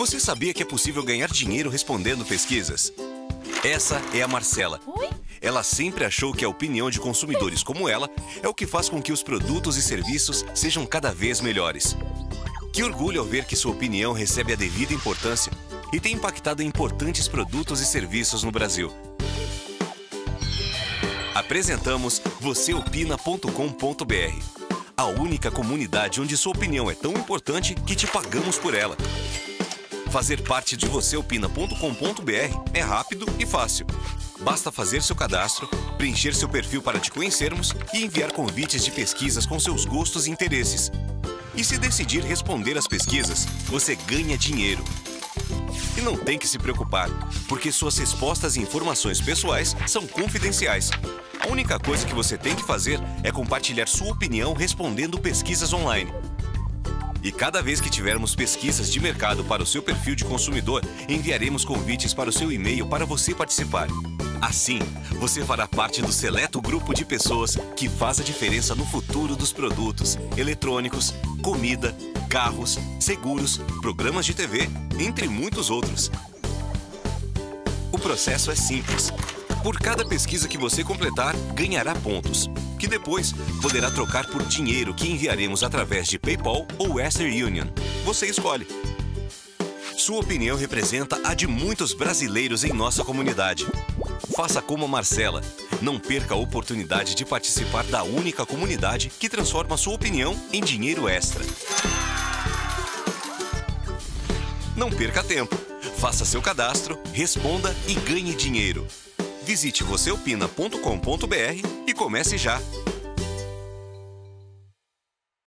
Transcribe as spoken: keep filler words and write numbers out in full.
Você sabia que é possível ganhar dinheiro respondendo pesquisas? Essa é a Marcela. Oi? Ela sempre achou que a opinião de consumidores como ela é o que faz com que os produtos e serviços sejam cada vez melhores. Que orgulho ao ver que sua opinião recebe a devida importância e tem impactado em importantes produtos e serviços no Brasil. Apresentamos você opina ponto com ponto br, a única comunidade onde sua opinião é tão importante que te pagamos por ela. Fazer parte de você opina ponto com ponto br é rápido e fácil. Basta fazer seu cadastro, preencher seu perfil para te conhecermos e enviar convites de pesquisas com seus gostos e interesses. E se decidir responder às pesquisas, você ganha dinheiro. E não tem que se preocupar, porque suas respostas e informações pessoais são confidenciais. A única coisa que você tem que fazer é compartilhar sua opinião respondendo pesquisas online. E cada vez que tivermos pesquisas de mercado para o seu perfil de consumidor, enviaremos convites para o seu e-mail para você participar. Assim, você fará parte do seleto grupo de pessoas que faz a diferença no futuro dos produtos, eletrônicos, comida, carros, seguros, programas de T V, entre muitos outros. O processo é simples. Por cada pesquisa que você completar, ganhará pontos, que depois poderá trocar por dinheiro que enviaremos através de PayPal ou Western Union. Você escolhe. Sua opinião representa a de muitos brasileiros em nossa comunidade. Faça como a Marcela. Não perca a oportunidade de participar da única comunidade que transforma sua opinião em dinheiro extra. Não perca tempo. Faça seu cadastro, responda e ganhe dinheiro. Visite você opina ponto com ponto br e comece já!